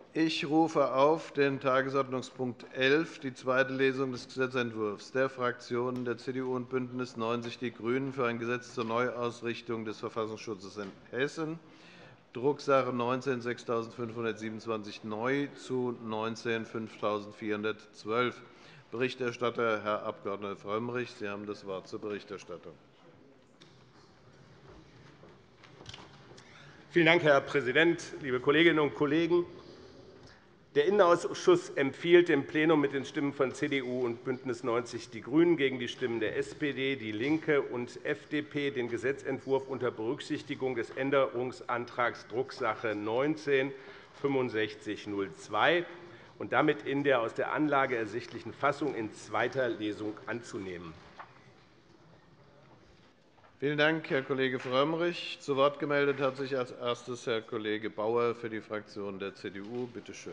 Ich rufe auf den Tagesordnungspunkt 11, die zweite Lesung des Gesetzentwurfs der Fraktionen der CDU und BÜNDNIS 90 die GRÜNEN für ein Gesetz zur Neuausrichtung des Verfassungsschutzes in Hessen, Drucksache 19-6527 neu zu 19-5412. Berichterstatter Herr Abg. Frömmrich. Sie haben das Wort zur Berichterstattung. Vielen Dank, Herr Präsident, liebe Kolleginnen und Kollegen! Der Innenausschuss empfiehlt dem Plenum mit den Stimmen von CDU und BÜNDNIS 90 die GRÜNEN gegen die Stimmen der SPD, DIE LINKE und FDP den Gesetzentwurf unter Berücksichtigung des Änderungsantrags Drucksache 19-6502 und damit in der aus der Anlage ersichtlichen Fassung in zweiter Lesung anzunehmen. Vielen Dank, Herr Kollege Frömmrich. Zu Wort gemeldet hat sich als erstes Herr Kollege Bauer für die Fraktion der CDU. Bitte schön.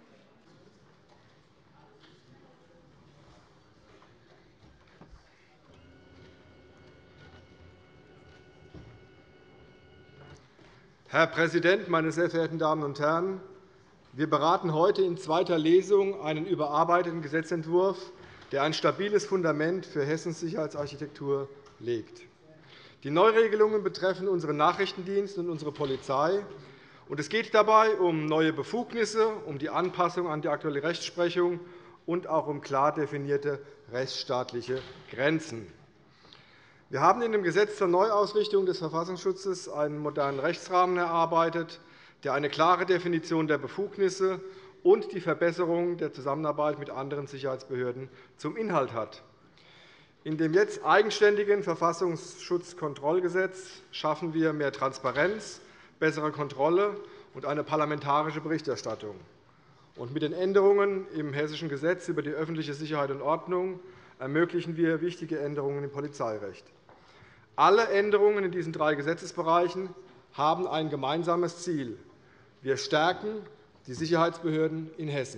Herr Präsident, meine sehr verehrten Damen und Herren! Wir beraten heute in zweiter Lesung einen überarbeiteten Gesetzentwurf, der ein stabiles Fundament für Hessens Sicherheitsarchitektur legt. Die Neuregelungen betreffen unseren Nachrichtendienst und unsere Polizei. Es geht dabei um neue Befugnisse, um die Anpassung an die aktuelle Rechtsprechung und auch um klar definierte rechtsstaatliche Grenzen. Wir haben in dem Gesetz zur Neuausrichtung des Verfassungsschutzes einen modernen Rechtsrahmen erarbeitet, der eine klare Definition der Befugnisse und die Verbesserung der Zusammenarbeit mit anderen Sicherheitsbehörden zum Inhalt hat. In dem jetzt eigenständigen Verfassungsschutzkontrollgesetz schaffen wir mehr Transparenz, bessere Kontrolle und eine parlamentarische Berichterstattung. Mit den Änderungen im Hessischen Gesetz über die öffentliche Sicherheit und Ordnung ermöglichen wir wichtige Änderungen im Polizeirecht. Alle Änderungen in diesen drei Gesetzesbereichen haben ein gemeinsames Ziel. Wir stärken die Sicherheitsbehörden in Hessen.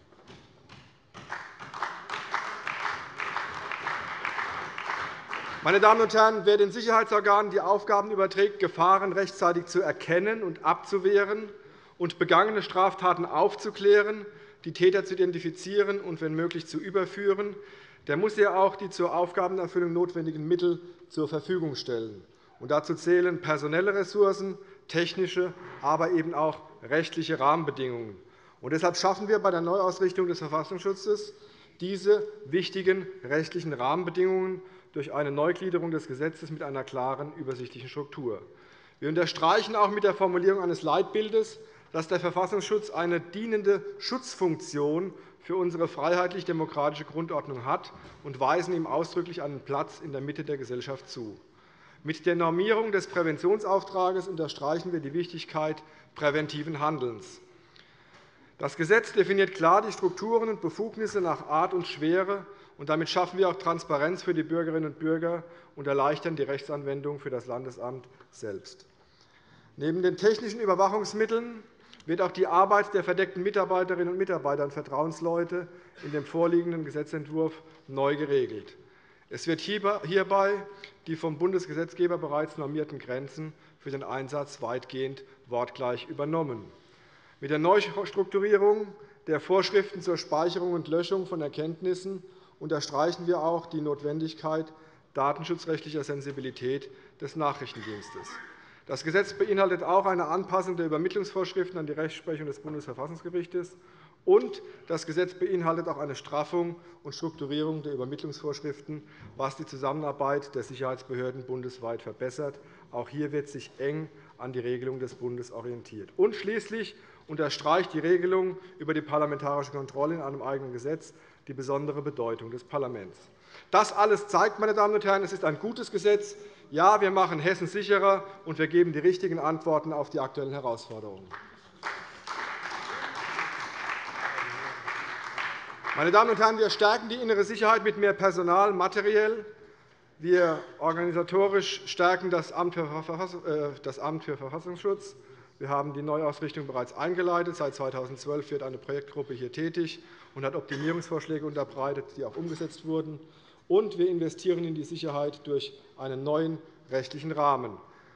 Meine Damen und Herren, wer den Sicherheitsorganen die Aufgaben überträgt, Gefahren rechtzeitig zu erkennen und abzuwehren und begangene Straftaten aufzuklären, die Täter zu identifizieren und wenn möglich zu überführen, der muss ja auch die zur Aufgabenerfüllung notwendigen Mittel zur Verfügung stellen. Dazu zählen personelle Ressourcen, technische, aber eben auch rechtliche Rahmenbedingungen. Deshalb schaffen wir bei der Neuausrichtung des Verfassungsschutzes diese wichtigen rechtlichen Rahmenbedingungen durch eine Neugliederung des Gesetzes mit einer klaren, übersichtlichen Struktur. Wir unterstreichen auch mit der Formulierung eines Leitbildes, dass der Verfassungsschutz eine dienende Schutzfunktion für unsere freiheitlich-demokratische Grundordnung hat, und weisen ihm ausdrücklich einen Platz in der Mitte der Gesellschaft zu. Mit der Normierung des Präventionsauftrags unterstreichen wir die Wichtigkeit präventiven Handelns. Das Gesetz definiert klar die Strukturen und Befugnisse nach Art und Schwere, und damit schaffen wir auch Transparenz für die Bürgerinnen und Bürger und erleichtern die Rechtsanwendung für das Landesamt selbst. Neben den technischen Überwachungsmitteln wird auch die Arbeit der verdeckten Mitarbeiterinnen und Mitarbeiter und Vertrauensleute in dem vorliegenden Gesetzentwurf neu geregelt. Es wird hierbei die vom Bundesgesetzgeber bereits normierten Grenzen für den Einsatz weitgehend wortgleich übernommen. Mit der Neustrukturierung der Vorschriften zur Speicherung und Löschung von Erkenntnissen unterstreichen wir auch die Notwendigkeit datenschutzrechtlicher Sensibilität des Nachrichtendienstes. Das Gesetz beinhaltet auch eine Anpassung der Übermittlungsvorschriften an die Rechtsprechung des Bundesverfassungsgerichts, und das Gesetz beinhaltet auch eine Straffung und Strukturierung der Übermittlungsvorschriften, was die Zusammenarbeit der Sicherheitsbehörden bundesweit verbessert. Auch hier wird sich eng an die Regelung des Bundes orientiert. Und schließlich unterstreicht die Regelung über die parlamentarische Kontrolle in einem eigenen Gesetz die besondere Bedeutung des Parlaments. Das alles zeigt, meine Damen und Herren, es ist ein gutes Gesetz. Ja, wir machen Hessen sicherer, und wir geben die richtigen Antworten auf die aktuellen Herausforderungen. Meine Damen und Herren, wir stärken die innere Sicherheit mit mehr Personal materiell. Wir organisatorisch stärken das Amt für Verfassungsschutz. Wir haben die Neuausrichtung bereits eingeleitet. Seit 2012 wird eine Projektgruppe hier tätig und hat Optimierungsvorschläge unterbreitet, die auch umgesetzt wurden. Und wir investieren in die Sicherheit durch einen neuen rechtlichen Rahmen.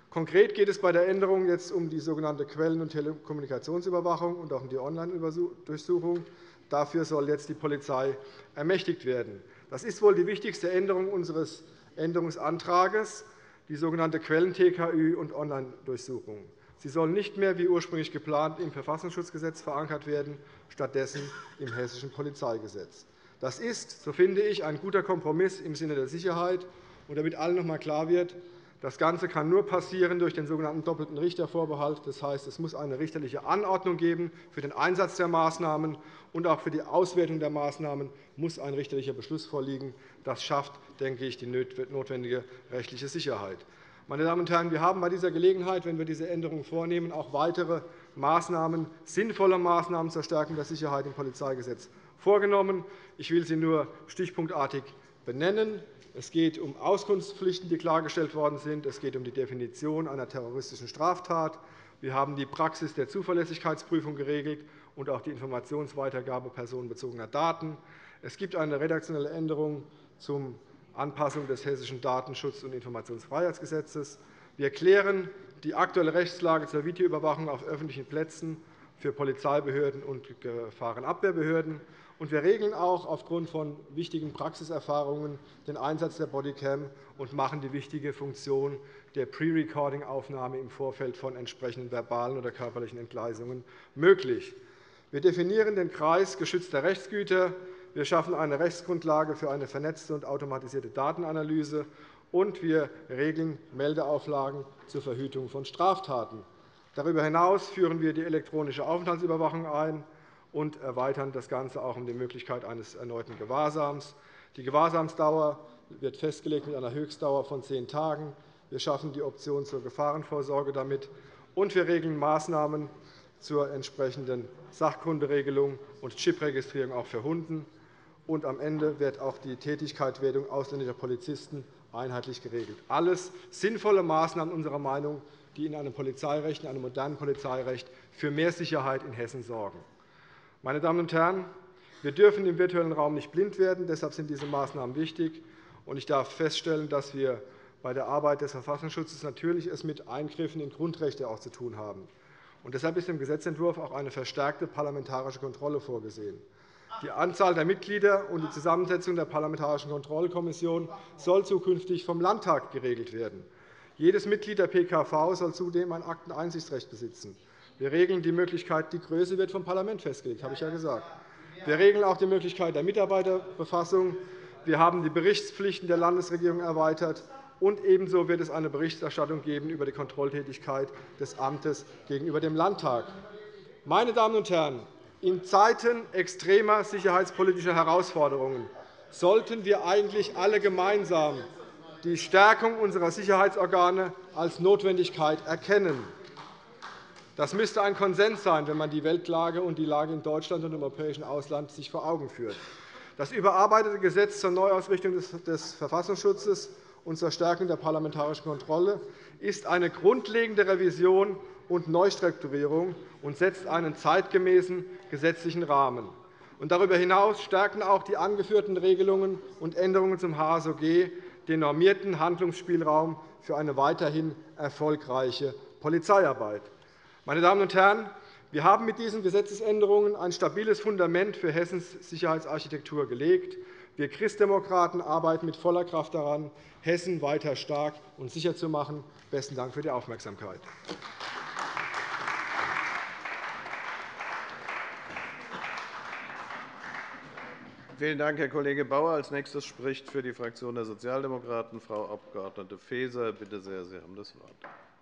Konkret geht es bei der Änderung jetzt um die sogenannte Quellen- und Telekommunikationsüberwachung und auch um die Online-Durchsuchung. Dafür soll jetzt die Polizei ermächtigt werden. Das ist wohl die wichtigste Änderung unseres Änderungsantrags, die sogenannte Quellen-TKÜ und Online-Durchsuchung. Sie soll nicht mehr, wie ursprünglich geplant, im Verfassungsschutzgesetz verankert werden, stattdessen im Hessischen Polizeigesetz. Das ist, so finde ich, ein guter Kompromiss im Sinne der Sicherheit. Und damit allen noch einmal klar wird, das Ganze kann nur passieren durch den sogenannten doppelten Richtervorbehalt. Das heißt, es muss eine richterliche Anordnung geben für den Einsatz der Maßnahmen, und auch für die Auswertung der Maßnahmen muss ein richterlicher Beschluss vorliegen. Das schafft, denke ich, die notwendige rechtliche Sicherheit. Meine Damen und Herren, wir haben bei dieser Gelegenheit, wenn wir diese Änderungen vornehmen, auch weitere Maßnahmen, sinnvolle Maßnahmen zur Stärkung der Sicherheit im Polizeigesetz vorgenommen. Ich will sie nur stichpunktartig benennen. Es geht um Auskunftspflichten, die klargestellt worden sind. Es geht um die Definition einer terroristischen Straftat. Wir haben die Praxis der Zuverlässigkeitsprüfung geregelt und auch die Informationsweitergabe personenbezogener Daten. Es gibt eine redaktionelle Änderung zur Anpassung des Hessischen Datenschutz- und Informationsfreiheitsgesetzes. Wir klären die aktuelle Rechtslage zur Videoüberwachung auf öffentlichen Plätzen für Polizeibehörden und Gefahrenabwehrbehörden. Und wir regeln auch aufgrund von wichtigen Praxiserfahrungen den Einsatz der Bodycam und machen die wichtige Funktion der Pre-Recording-Aufnahme im Vorfeld von entsprechenden verbalen oder körperlichen Entgleisungen möglich. Wir definieren den Kreis geschützter Rechtsgüter. Wir schaffen eine Rechtsgrundlage für eine vernetzte und automatisierte Datenanalyse. Und wir regeln Meldeauflagen zur Verhütung von Straftaten. Darüber hinaus führen wir die elektronische Aufenthaltsüberwachung ein und erweitern das Ganze auch um die Möglichkeit eines erneuten Gewahrsams. Die Gewahrsamsdauer wird festgelegt mit einer Höchstdauer von 10 Tagen. Wir schaffen die Option zur Gefahrenvorsorge damit, und wir regeln Maßnahmen zur entsprechenden Sachkunderegelung und Chip-Registrierung auch für Hunde. Und am Ende wird auch die Tätigkeitswertung ausländischer Polizisten einheitlich geregelt. Alles sinnvolle Maßnahmen unserer Meinung, die in einem Polizeirecht, in einem modernen Polizeirecht für mehr Sicherheit in Hessen sorgen. Meine Damen und Herren, wir dürfen im virtuellen Raum nicht blind werden. Deshalb sind diese Maßnahmen wichtig. Ich darf feststellen, dass wir bei der Arbeit des Verfassungsschutzes natürlich es mit Eingriffen in Grundrechte auch zu tun haben. Deshalb ist im Gesetzentwurf auch eine verstärkte parlamentarische Kontrolle vorgesehen. Die Anzahl der Mitglieder und die Zusammensetzung der Parlamentarischen Kontrollkommission soll zukünftig vom Landtag geregelt werden. Jedes Mitglied der PKV soll zudem ein Akteneinsichtsrecht besitzen. Wir regeln die Möglichkeit, die Größe wird vom Parlament festgelegt, habe ich ja gesagt. Wir regeln auch die Möglichkeit der Mitarbeiterbefassung. Wir haben die Berichtspflichten der Landesregierung erweitert. Und ebenso wird es eine Berichterstattung geben über die Kontrolltätigkeit des Amtes gegenüber dem Landtag. Meine Damen und Herren, in Zeiten extremer sicherheitspolitischer Herausforderungen sollten wir eigentlich alle gemeinsam die Stärkung unserer Sicherheitsorgane als Notwendigkeit erkennen. Das müsste ein Konsens sein, wenn man die Weltlage und die Lage in Deutschland und im europäischen Ausland sich vor Augen führt. Das überarbeitete Gesetz zur Neuausrichtung des Verfassungsschutzes und zur Stärkung der parlamentarischen Kontrolle ist eine grundlegende Revision und Neustrukturierung und setzt einen zeitgemäßen gesetzlichen Rahmen. Darüber hinaus stärken auch die angeführten Regelungen und Änderungen zum HSOG den normierten Handlungsspielraum für eine weiterhin erfolgreiche Polizeiarbeit. Meine Damen und Herren, wir haben mit diesen Gesetzesänderungen ein stabiles Fundament für Hessens Sicherheitsarchitektur gelegt. Wir Christdemokraten arbeiten mit voller Kraft daran, Hessen weiter stark und sicher zu machen. Besten Dank für die Aufmerksamkeit. Vielen Dank, Herr Kollege Bauer. Als Nächstes spricht für die Fraktion der Sozialdemokraten Frau Abg. Faeser. Bitte sehr, Sie haben das Wort.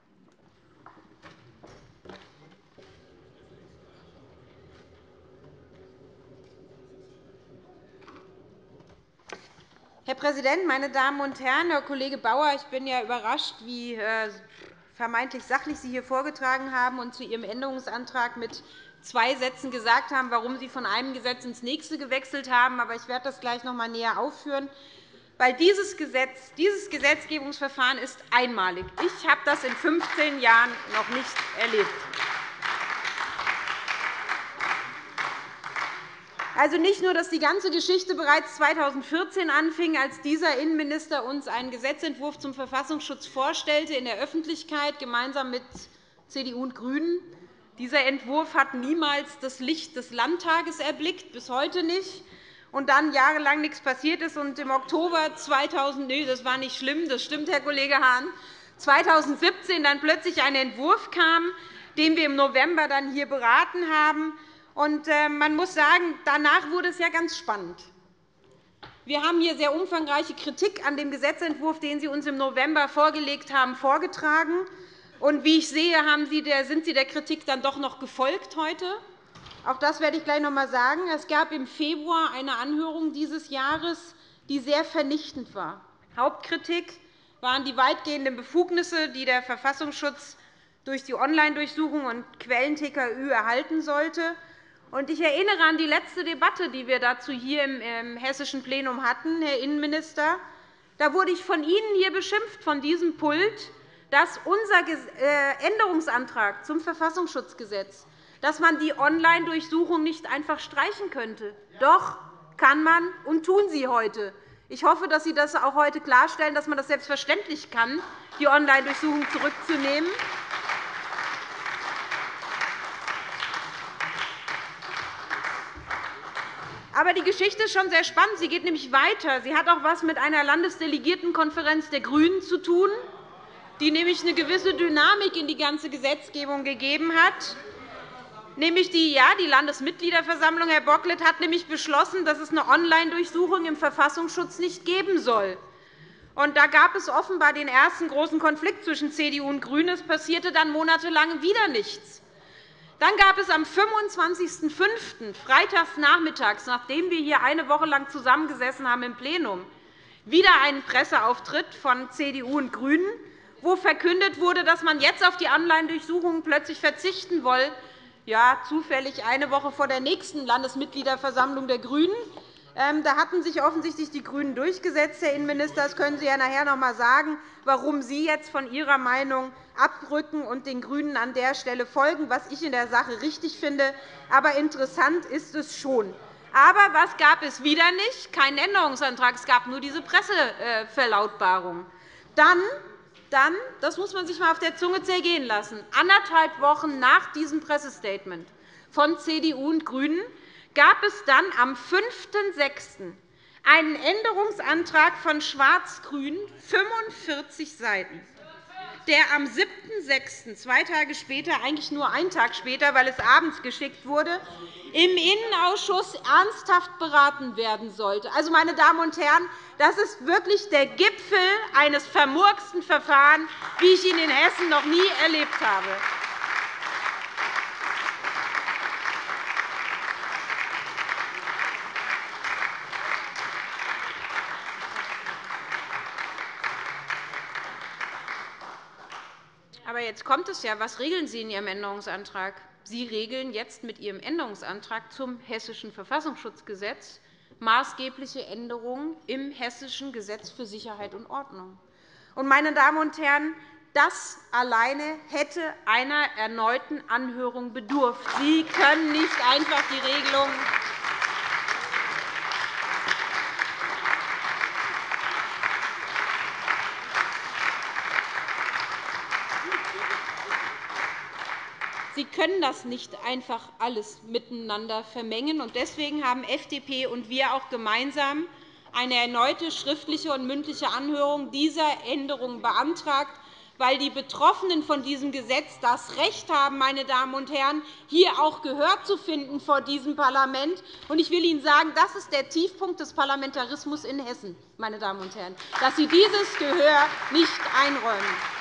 Herr Präsident, meine Damen und Herren! Herr Kollege Bauer, ich bin ja überrascht, wie vermeintlich sachlich Sie hier vorgetragen haben und zu Ihrem Änderungsantrag mit 2 Sätzen gesagt haben, warum Sie von einem Gesetz ins nächste gewechselt haben. Aber ich werde das gleich noch einmal näher aufführen. Weil dieses Gesetzgebungsverfahren ist einmalig. Ich habe das in 15 Jahren noch nicht erlebt. Also nicht nur, dass die ganze Geschichte bereits 2014 anfing, als dieser Innenminister uns einen Gesetzentwurf zum Verfassungsschutz vorstellte in der Öffentlichkeit, gemeinsam mit CDU und GRÜNEN. Dieser Entwurf hat niemals das Licht des Landtages erblickt, bis heute nicht. Und dann jahrelang nichts passiert ist. Und im Oktober 2000, nee, das war nicht schlimm, das stimmt, Herr Kollege Hahn, 2017 dann plötzlich ein Entwurf kam, den wir im November dann hier beraten haben. Und man muss sagen, danach wurde es ja ganz spannend. Wir haben hier sehr umfangreiche Kritik an dem Gesetzentwurf, den Sie uns im November vorgelegt haben, vorgetragen. Und wie ich sehe, sind Sie der Kritik dann doch noch gefolgt heute. Auch das werde ich gleich noch einmal sagen. Es gab im Februar eine Anhörung dieses Jahres, die sehr vernichtend war. Hauptkritik waren die weitgehenden Befugnisse, die der Verfassungsschutz durch die Online-Durchsuchung und Quellen-TKÜ erhalten sollte. Ich erinnere an die letzte Debatte, die wir dazu hier im hessischen Plenum hatten, Herr Innenminister. Da wurde ich von Ihnen hier beschimpft, von diesem Pult, dass unser Änderungsantrag zum Verfassungsschutzgesetz, dass man die Online-Durchsuchung nicht einfach streichen könnte. Doch, kann man und tun Sie heute. Ich hoffe, dass Sie das auch heute klarstellen, dass man das selbstverständlich kann, die Online-Durchsuchung zurückzunehmen. Aber die Geschichte ist schon sehr spannend. Sie geht nämlich weiter. Sie hat auch etwas mit einer Landesdelegiertenkonferenz der GRÜNEN zu tun, die nämlich eine gewisse Dynamik in die ganze Gesetzgebung gegeben hat. Nämlich die Landesmitgliederversammlung, Herr Bocklet, hat nämlich beschlossen, dass es eine Online-Durchsuchung im Verfassungsschutz nicht geben soll. Und da gab es offenbar den ersten großen Konflikt zwischen CDU und GRÜNEN. Es passierte dann monatelang wieder nichts. Dann gab es am 25.05., freitags nachmittags, nachdem wir hier eine Woche lang zusammengesessen haben im Plenum, wieder einen Presseauftritt von CDU und GRÜNEN, wo verkündet wurde, dass man jetzt auf die Online-Durchsuchungen plötzlich verzichten wolle, ja, zufällig eine Woche vor der nächsten Landesmitgliederversammlung der GRÜNEN. Da hatten sich offensichtlich die GRÜNEN durchgesetzt, Herr Innenminister. Das können Sie ja nachher noch einmal sagen, warum Sie jetzt von Ihrer Meinung abrücken und den GRÜNEN an der Stelle folgen, was ich in der Sache richtig finde. Aber interessant ist es schon. Aber was gab es wieder nicht? Keinen Änderungsantrag. Es gab nur diese Presseverlautbarung. Dann, das muss man sich einmal auf der Zunge zergehen lassen, 1,5 Wochen nach diesem Pressestatement von CDU und GRÜNEN gab es dann am 5.6. einen Änderungsantrag von Schwarz-Grün, 45 Seiten, der am 7.6., 2 Tage später, eigentlich nur einen Tag später, weil es abends geschickt wurde, im Innenausschuss ernsthaft beraten werden sollte. Also, meine Damen und Herren, das ist wirklich der Gipfel eines vermurksten Verfahrens, wie ich ihn in Hessen noch nie erlebt habe. Aber jetzt kommt es ja. Was regeln Sie in Ihrem Änderungsantrag? Sie regeln jetzt mit Ihrem Änderungsantrag zum Hessischen Verfassungsschutzgesetz maßgebliche Änderungen im Hessischen Gesetz für Sicherheit und Ordnung. Meine Damen und Herren, das alleine hätte einer erneuten Anhörung bedurft. Sie können nicht einfach die Regelung Sie können das nicht einfach alles miteinander vermengen. Deswegen haben FDP und wir auch gemeinsam eine erneute schriftliche und mündliche Anhörung dieser Änderung beantragt, weil die Betroffenen von diesem Gesetz das Recht haben, meine Damen und Herren, hier auch Gehör zu finden vor diesem Parlament. Ich will Ihnen sagen, das ist der Tiefpunkt des Parlamentarismus in Hessen, meine Damen und Herren, dass Sie dieses Gehör nicht einräumen.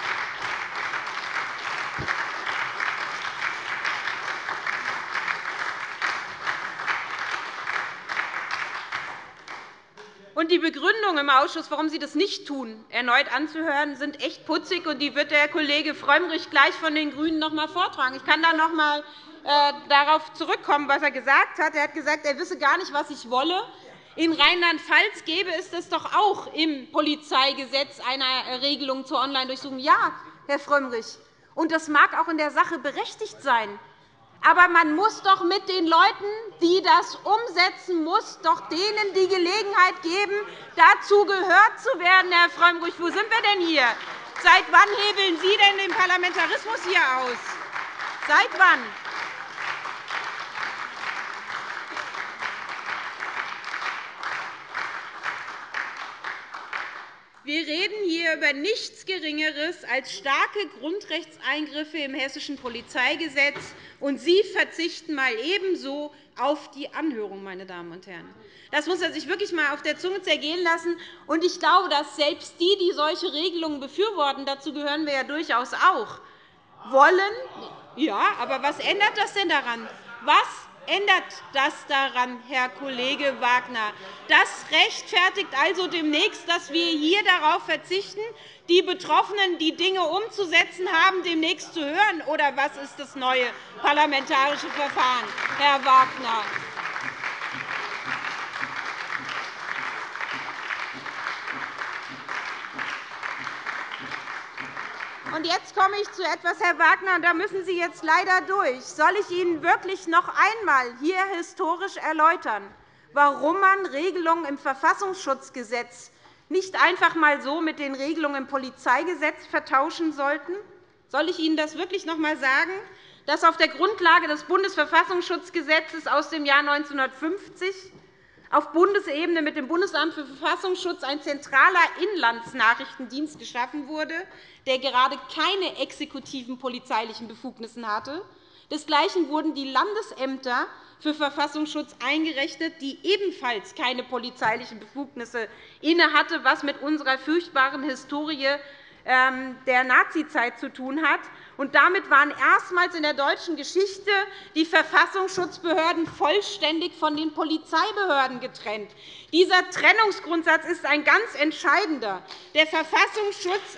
Und die Begründung im Ausschuss, warum Sie das nicht tun, erneut anzuhören, sind echt putzig, und die wird der Kollege Frömmrich gleich von den GRÜNEN noch einmal vortragen. Ich kann dann noch einmal darauf zurückkommen, was er gesagt hat. Er hat gesagt, er wisse gar nicht, was ich wolle. In Rheinland-Pfalz gäbe es das doch auch im Polizeigesetz eine Regelung zur Online-Durchsuchung. Ja, Herr Frömmrich, und das mag auch in der Sache berechtigt sein. Aber man muss doch mit den Leuten, die das umsetzen, muss doch denen die Gelegenheit geben, dazu gehört zu werden. Herr Frömmrich, wo sind wir denn hier? Seit wann hebeln Sie denn den Parlamentarismus hier aus? Seit wann? Wir reden hier über nichts Geringeres als starke Grundrechtseingriffe im Hessischen Polizeigesetz, und Sie verzichten mal ebenso auf die Anhörung, meine Damen und Herren. Das muss man sich wirklich einmal auf der Zunge zergehen lassen. Und ich glaube, dass selbst die, die solche Regelungen befürworten, dazu gehören wir ja durchaus auch, wollen. Ja, aber was ändert das denn daran? Was ändert das daran, Herr Kollege Wagner? Das rechtfertigt also demnächst, dass wir hier darauf verzichten, die Betroffenen, die Dinge umzusetzen haben, demnächst zu hören? Oder was ist das neue parlamentarische Verfahren, Herr Wagner? Und jetzt komme ich zu etwas, Herr Wagner, und da müssen Sie jetzt leider durch. Soll ich Ihnen wirklich noch einmal hier historisch erläutern, warum man Regelungen im Verfassungsschutzgesetz nicht einfach einmal so mit den Regelungen im Polizeigesetz vertauschen sollte? Soll ich Ihnen das wirklich noch einmal sagen, dass auf der Grundlage des Bundesverfassungsschutzgesetzes aus dem Jahr 1950 auf Bundesebene mit dem Bundesamt für Verfassungsschutz ein zentraler Inlandsnachrichtendienst geschaffen wurde, der gerade keine exekutiven polizeilichen Befugnisse hatte. Desgleichen wurden die Landesämter für Verfassungsschutz eingerechnet, die ebenfalls keine polizeilichen Befugnisse innehatte, was mit unserer furchtbaren Historie der Nazizeit zu tun hat. Und damit waren erstmals in der deutschen Geschichte die Verfassungsschutzbehörden vollständig von den Polizeibehörden getrennt. Dieser Trennungsgrundsatz ist ein ganz entscheidender. Der Verfassungsschutz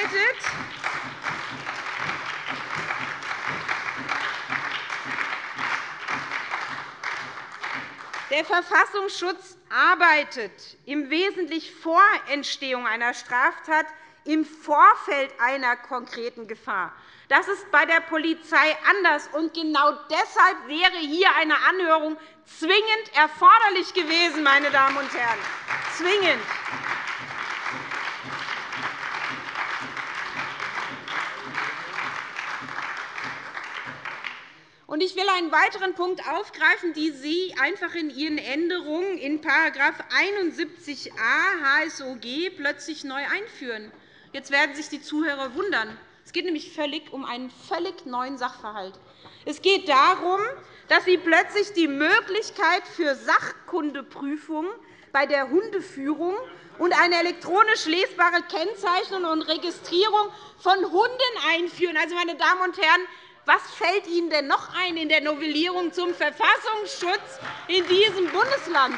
arbeitet im Wesentlichen vor Entstehung einer Straftat im Vorfeld einer konkreten Gefahr. Das ist bei der Polizei anders, und genau deshalb wäre hier eine Anhörung zwingend erforderlich gewesen, meine Damen und Herren. Zwingend. Ich will einen weiteren Punkt aufgreifen, den Sie einfach in Ihren Änderungen in § 71a HSOG plötzlich neu einführen. Jetzt werden sich die Zuhörer wundern. Es geht nämlich um einen völlig neuen Sachverhalt. Es geht darum, dass Sie plötzlich die Möglichkeit für Sachkundeprüfung bei der Hundeführung und eine elektronisch lesbare Kennzeichnung und Registrierung von Hunden einführen. Also, meine Damen und Herren, was fällt Ihnen denn noch ein in der Novellierung zum Verfassungsschutz in diesem Bundesland?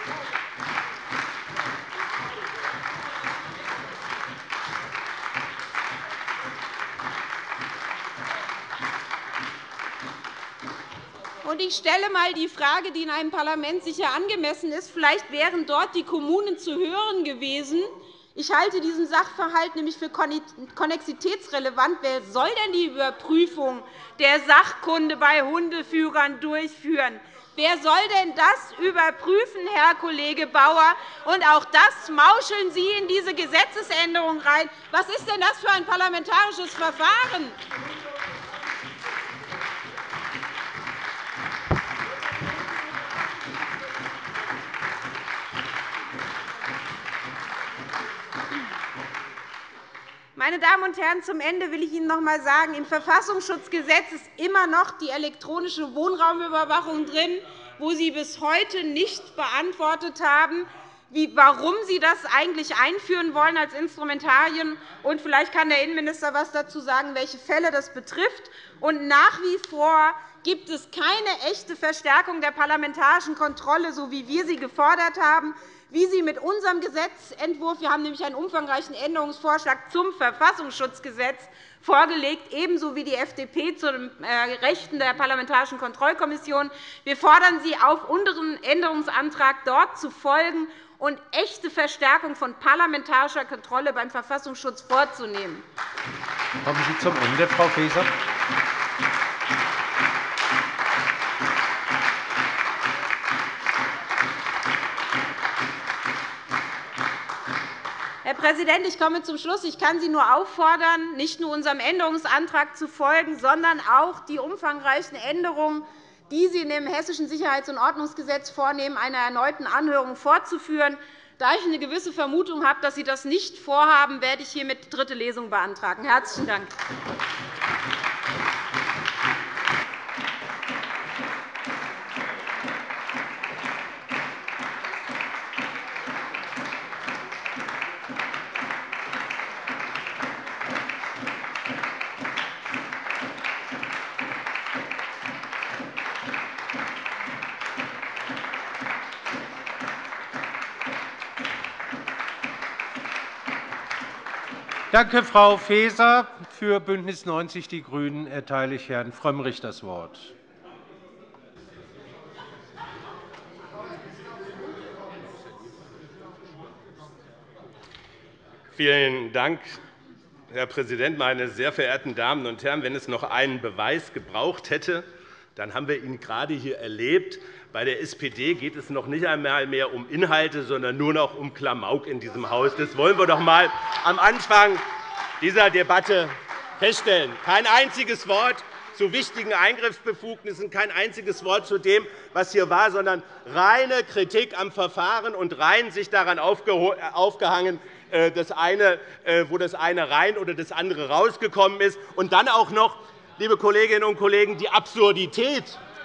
Ich stelle einmal die Frage, die in einem Parlament sicher angemessen ist. Vielleicht wären dort die Kommunen zu hören gewesen. Ich halte diesen Sachverhalt nämlich für konnexitätsrelevant. Wer soll denn die Überprüfung der Sachkunde bei Hundeführern durchführen? Wer soll denn das überprüfen, Herr Kollege Bauer? Und auch das mauscheln Sie in diese Gesetzesänderung rein. Was ist denn das für ein parlamentarisches Verfahren? Meine Damen und Herren, zum Ende will ich Ihnen noch einmal sagen, im Verfassungsschutzgesetz ist immer noch die elektronische Wohnraumüberwachung drin, wo Sie bis heute nicht beantwortet haben, warum Sie das eigentlich einführen wollen als Instrumentarien. Und vielleicht kann der Innenminister etwas dazu sagen, welche Fälle das betrifft. Und nach wie vor gibt es keine echte Verstärkung der parlamentarischen Kontrolle, so wie wir sie gefordert haben, wie sie mit unserem Gesetzentwurf – wir haben nämlich einen umfangreichen Änderungsvorschlag zum Verfassungsschutzgesetz vorgelegt, ebenso wie die FDP zu den Rechten der Parlamentarischen Kontrollkommission. Wir fordern Sie auf, unseren Änderungsantrag dort zu folgen und echte Verstärkung von parlamentarischer Kontrolle beim Verfassungsschutz vorzunehmen. Kommen Sie zum Ende, Frau Faeser. Präsident, ich komme zum Schluss. Ich kann Sie nur auffordern, nicht nur unserem Änderungsantrag zu folgen, sondern auch die umfangreichen Änderungen, die Sie in dem Hessischen Sicherheits- und Ordnungsgesetz vornehmen, einer erneuten Anhörung fortzuführen. Da ich eine gewisse Vermutung habe, dass Sie das nicht vorhaben, werde ich hiermit dritte Lesung beantragen. – Herzlichen Dank. Danke, Frau Faeser. Für BÜNDNIS 90 die GRÜNEN erteile ich Herrn Frömmrich das Wort. Vielen Dank, Herr Präsident, meine sehr verehrten Damen und Herren! Wenn es noch einen Beweis gebraucht hätte, dann haben wir ihn gerade hier erlebt. Bei der SPD geht es noch nicht einmal mehr um Inhalte, sondern nur noch um Klamauk in diesem Haus. Das wollen wir doch einmal am Anfang dieser Debatte feststellen. Kein einziges Wort zu wichtigen Eingriffsbefugnissen, kein einziges Wort zu dem, was hier war, sondern reine Kritik am Verfahren und rein sich daran aufgehangen, wo das eine rein oder das andere rausgekommen ist. Und dann auch noch, liebe Kolleginnen und Kollegen, die Absurdität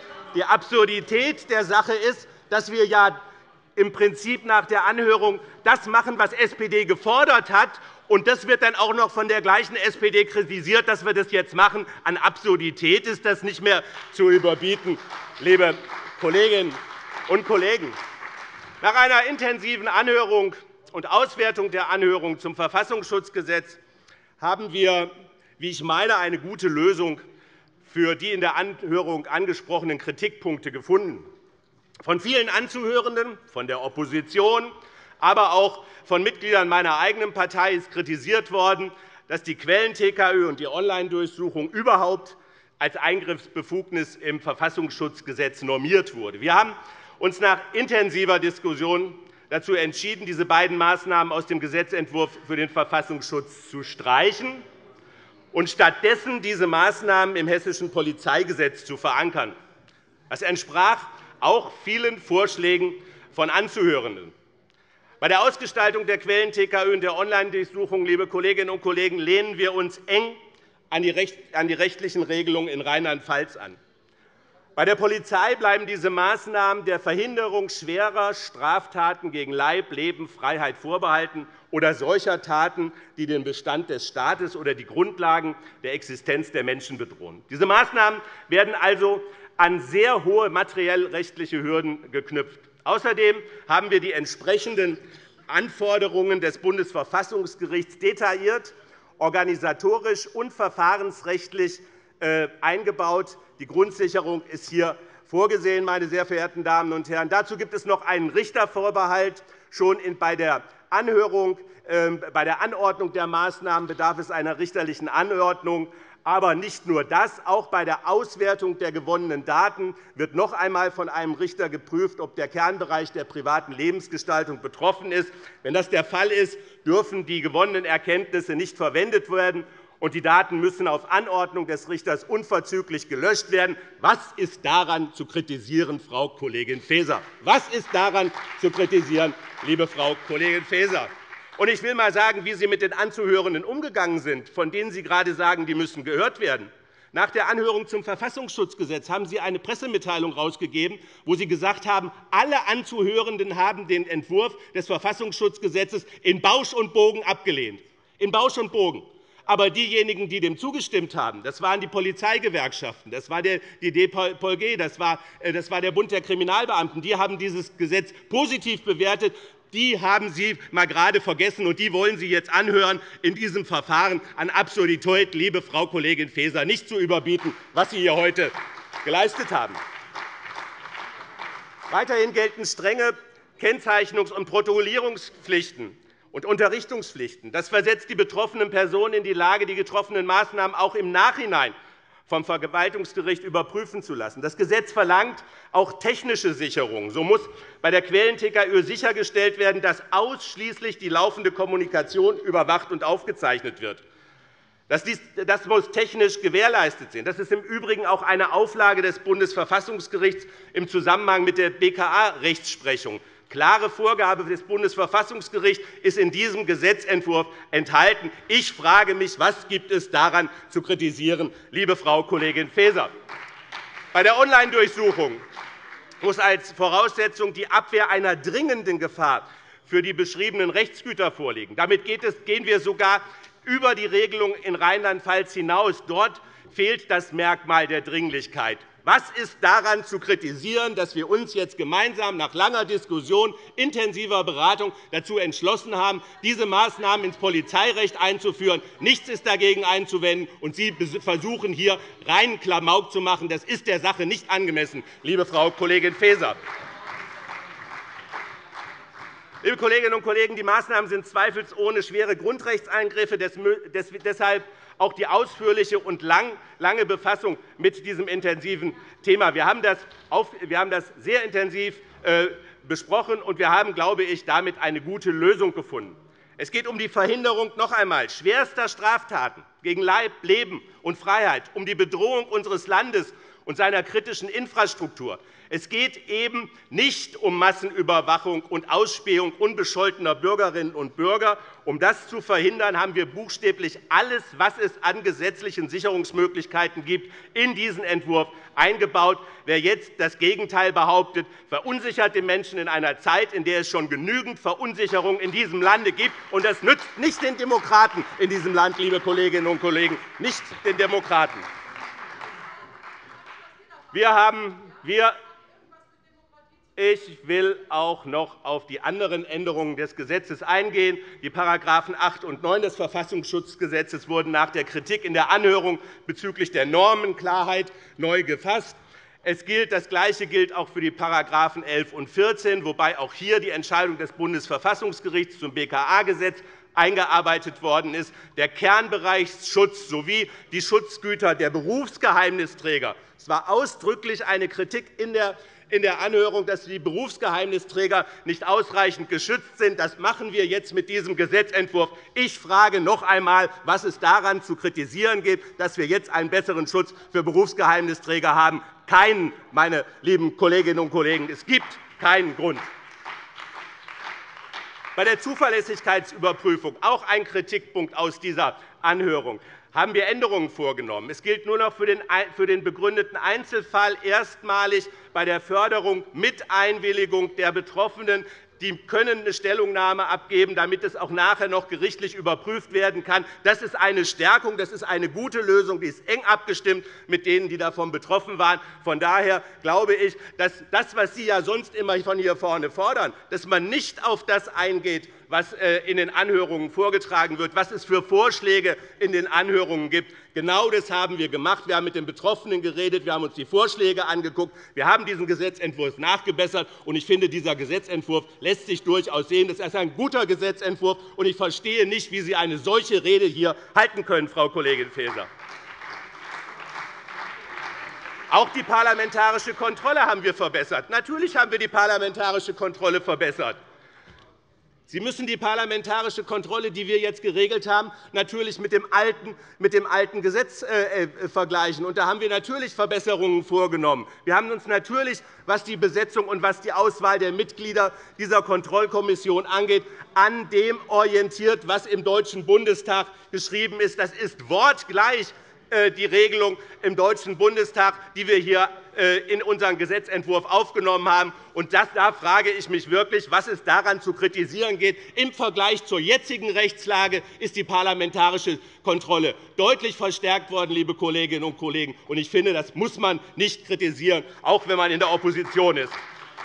der Sache ist, dass wir ja im Prinzip nach der Anhörung das machen, was die SPD gefordert hat. Und das wird dann auch noch von der gleichen SPD kritisiert, dass wir das jetzt machen. An Absurdität ist das nicht mehr zu überbieten, liebe Kolleginnen und Kollegen. Nach einer intensiven Anhörung und Auswertung der Anhörung zum Verfassungsschutzgesetz haben wir, wie ich meine, eine gute Lösung für die in der Anhörung angesprochenen Kritikpunkte gefunden. Von vielen Anzuhörenden, von der Opposition, aber auch von Mitgliedern meiner eigenen Partei ist kritisiert worden, dass die Quellen-TKÜ und die Online-Durchsuchung überhaupt als Eingriffsbefugnis im Verfassungsschutzgesetz normiert wurde. Wir haben uns nach intensiver Diskussion dazu entschieden, diese beiden Maßnahmen aus dem Gesetzentwurf für den Verfassungsschutz zu streichen und stattdessen diese Maßnahmen im Hessischen Polizeigesetz zu verankern. Das entsprach auch vielen Vorschlägen von Anzuhörenden. Bei der Ausgestaltung der Quellen-TKÜ und der Online-Durchsuchung, liebe Kolleginnen und Kollegen, lehnen wir uns eng an die rechtlichen Regelungen in Rheinland-Pfalz an. Bei der Polizei bleiben diese Maßnahmen der Verhinderung schwerer Straftaten gegen Leib, Leben, Freiheit vorbehalten oder solcher Taten, die den Bestand des Staates oder die Grundlagen der Existenz der Menschen bedrohen. Diese Maßnahmen werden also an sehr hohe materiell-rechtliche Hürden geknüpft. Außerdem haben wir die entsprechenden Anforderungen des Bundesverfassungsgerichts detailliert, organisatorisch und verfahrensrechtlich eingebaut. Die Grundsicherung ist hier vorgesehen, meine sehr verehrten Damen und Herren. Dazu gibt es noch einen Richtervorbehalt. Schon bei der Anhörung, bei der Anordnung der Maßnahmen bedarf es einer richterlichen Anordnung. Aber nicht nur das. Auch bei der Auswertung der gewonnenen Daten wird noch einmal von einem Richter geprüft, ob der Kernbereich der privaten Lebensgestaltung betroffen ist. Wenn das der Fall ist, dürfen die gewonnenen Erkenntnisse nicht verwendet werden, und die Daten müssen auf Anordnung des Richters unverzüglich gelöscht werden. Was ist daran zu kritisieren, Frau Kollegin Faeser? Was ist daran zu kritisieren, liebe Frau Kollegin Faeser? Und ich will einmal sagen, wie Sie mit den Anzuhörenden umgegangen sind, von denen Sie gerade sagen, die müssen gehört werden. Nach der Anhörung zum Verfassungsschutzgesetz haben Sie eine Pressemitteilung herausgegeben, wo Sie gesagt haben, alle Anzuhörenden haben den Entwurf des Verfassungsschutzgesetzes in Bausch und Bogen abgelehnt. In Bausch und Bogen. Aber diejenigen, die dem zugestimmt haben, das waren die Polizeigewerkschaften, das war die DPolG, das war der Bund der Kriminalbeamten, die haben dieses Gesetz positiv bewertet. Die haben Sie mal gerade vergessen, und die wollen Sie jetzt anhören in diesem Verfahren. An Absurdität, liebe Frau Kollegin Faeser, nicht zu überbieten, was Sie hier heute geleistet haben. Weiterhin gelten strenge Kennzeichnungs- und Protokollierungspflichten und Unterrichtungspflichten. Das versetzt die betroffenen Personen in die Lage, die getroffenen Maßnahmen auch im Nachhinein vom Verwaltungsgericht überprüfen zu lassen. Das Gesetz verlangt auch technische Sicherung. So muss bei der Quellen-TKÜ sichergestellt werden, dass ausschließlich die laufende Kommunikation überwacht und aufgezeichnet wird. Das muss technisch gewährleistet sein. Das ist im Übrigen auch eine Auflage des Bundesverfassungsgerichts im Zusammenhang mit der BKA-Rechtsprechung. Klare Vorgabe des Bundesverfassungsgerichts ist in diesem Gesetzentwurf enthalten. Ich frage mich, was gibt es daran zu kritisieren, liebe Frau Kollegin Faeser? Bei der Online-Durchsuchung muss als Voraussetzung die Abwehr einer dringenden Gefahr für die beschriebenen Rechtsgüter vorliegen. Damit gehen wir sogar über die Regelung in Rheinland-Pfalz hinaus. Dort fehlt das Merkmal der Dringlichkeit. Was ist daran zu kritisieren, dass wir uns jetzt gemeinsam nach langer Diskussion, intensiver Beratung dazu entschlossen haben, diese Maßnahmen ins Polizeirecht einzuführen? Nichts ist dagegen einzuwenden, und Sie versuchen, hier reinen Klamauk zu machen. Das ist der Sache nicht angemessen, liebe Frau Kollegin Faeser. Liebe Kolleginnen und Kollegen, die Maßnahmen sind zweifelsohne schwere Grundrechtseingriffe. Deshalb auch die ausführliche und lange Befassung mit diesem intensiven Thema. Wir haben das sehr intensiv besprochen, und wir haben, glaube ich, damit eine gute Lösung gefunden. Es geht um die Verhinderung noch einmal schwerster Straftaten gegen Leib, Leben und Freiheit, um die Bedrohung unseres Landes und seiner kritischen Infrastruktur. Es geht eben nicht um Massenüberwachung und Ausspähung unbescholtener Bürgerinnen und Bürger. Um das zu verhindern, haben wir buchstäblich alles, was es an gesetzlichen Sicherungsmöglichkeiten gibt, in diesen Entwurf eingebaut. Wer jetzt das Gegenteil behauptet, verunsichert den Menschen in einer Zeit, in der es schon genügend Verunsicherung in diesem Lande gibt. Und das nützt nicht den Demokraten in diesem Land, liebe Kolleginnen und Kollegen, nicht den Demokraten. Ich will auch noch auf die anderen Änderungen des Gesetzes eingehen. Die § 8 und 9 des Verfassungsschutzgesetzes wurden nach der Kritik in der Anhörung bezüglich der Normenklarheit neu gefasst. Das Gleiche gilt auch für die § 11 und 14, wobei auch hier die Entscheidung des Bundesverfassungsgerichts zum BKA-Gesetz eingearbeitet worden ist. Der Kernbereichsschutz sowie die Schutzgüter der Berufsgeheimnisträger. Es war ausdrücklich eine Kritik in der Anhörung, dass die Berufsgeheimnisträger nicht ausreichend geschützt sind. Das machen wir jetzt mit diesem Gesetzentwurf. Ich frage noch einmal, was es daran zu kritisieren gibt, dass wir jetzt einen besseren Schutz für Berufsgeheimnisträger haben. Keinen, meine lieben Kolleginnen und Kollegen. Es gibt keinen Grund. Bei der Zuverlässigkeitsüberprüfung, auch ein Kritikpunkt aus dieser Anhörung, haben wir Änderungen vorgenommen. Es gilt nur noch für den begründeten Einzelfall erstmalig bei der Förderung mit Einwilligung der Betroffenen. Die können eine Stellungnahme abgeben, damit es auch nachher noch gerichtlich überprüft werden kann. Das ist eine Stärkung, das ist eine gute Lösung, die ist eng abgestimmt mit denen, die davon betroffen waren. Von daher glaube ich, dass das, was Sie ja sonst immer von hier vorne fordern, dass man nicht auf das eingeht, was in den Anhörungen vorgetragen wird, was es für Vorschläge in den Anhörungen gibt. Genau das haben wir gemacht. Wir haben mit den Betroffenen geredet, wir haben uns die Vorschläge angeguckt, wir haben diesen Gesetzentwurf nachgebessert. Und ich finde, dieser Gesetzentwurf lässt sich durchaus sehen. Das ist ein guter Gesetzentwurf, und ich verstehe nicht, wie Sie eine solche Rede hier halten können, Frau Kollegin Faeser. Auch die parlamentarische Kontrolle haben wir verbessert. Natürlich haben wir die parlamentarische Kontrolle verbessert. Sie müssen die parlamentarische Kontrolle, die wir jetzt geregelt haben, natürlich mit dem alten Gesetz vergleichen. Da haben wir natürlich Verbesserungen vorgenommen. Wir haben uns natürlich, was die Besetzung und was die Auswahl der Mitglieder dieser Kontrollkommission angeht, an dem orientiert, was im Deutschen Bundestag geschrieben ist. Das ist wortgleich die Regelung im Deutschen Bundestag, die wir hier in unseren Gesetzentwurf aufgenommen haben. Und da frage ich mich wirklich, was es daran zu kritisieren geht. Im Vergleich zur jetzigen Rechtslage ist die parlamentarische Kontrolle deutlich verstärkt worden, liebe Kolleginnen und Kollegen. Und ich finde, das muss man nicht kritisieren, auch wenn man in der Opposition ist.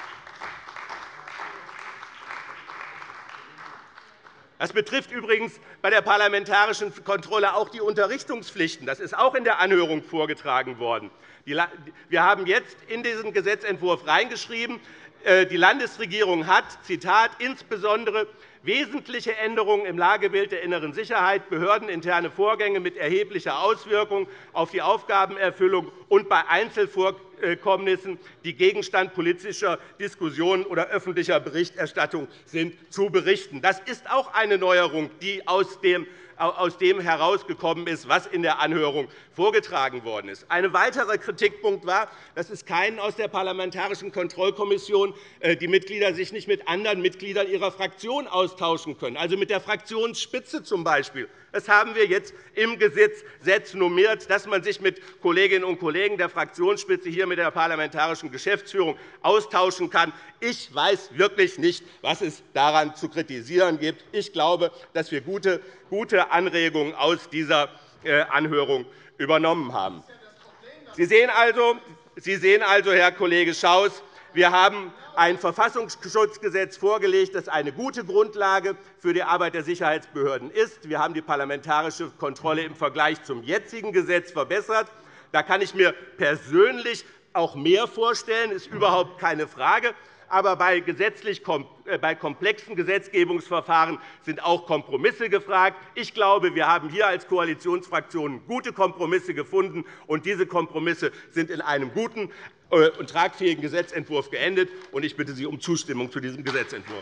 Das betrifft übrigens bei der parlamentarischen Kontrolle auch die Unterrichtungspflichten. Das ist auch in der Anhörung vorgetragen worden. Wir haben jetzt in diesen Gesetzentwurf reingeschrieben, die Landesregierung hat, Zitat, insbesondere wesentliche Änderungen im Lagebild der inneren Sicherheit, behördeninterne Vorgänge mit erheblicher Auswirkung auf die Aufgabenerfüllung und bei Einzelvorkommnissen, die Gegenstand politischer Diskussionen oder öffentlicher Berichterstattung sind, zu berichten. Das ist auch eine Neuerung, die aus dem herausgekommen ist, was in der Anhörung vorgetragen worden ist. Ein weiterer Kritikpunkt war, dass es keinen aus der Parlamentarischen Kontrollkommission die Mitglieder sich nicht mit anderen Mitgliedern ihrer Fraktion austauschen können, also mit der Fraktionsspitze z. B. Das haben wir jetzt im Gesetz normiert, dass man sich mit Kolleginnen und Kollegen der Fraktionsspitze hier mit der parlamentarischen Geschäftsführung austauschen kann. Ich weiß wirklich nicht, was es daran zu kritisieren gibt. Ich glaube, dass wir gute Anregungen aus dieser Anhörung übernommen haben. Sie sehen also, Herr Kollege Schaus, wir haben ein Verfassungsschutzgesetz vorgelegt, das eine gute Grundlage für die Arbeit der Sicherheitsbehörden ist. Wir haben die parlamentarische Kontrolle im Vergleich zum jetzigen Gesetz verbessert. Da kann ich mir persönlich auch mehr vorstellen, ist überhaupt keine Frage. Aber bei komplexen Gesetzgebungsverfahren sind auch Kompromisse gefragt. Ich glaube, wir haben hier als Koalitionsfraktionen gute Kompromisse gefunden, und diese Kompromisse sind in einem guten und tragfähigen Gesetzentwurf geendet. Ich bitte Sie um Zustimmung zu diesem Gesetzentwurf.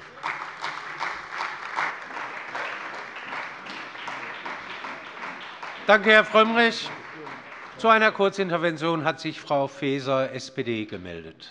Danke, Herr Frömmrich. Zu einer Kurzintervention hat sich Frau Faeser, SPD, gemeldet.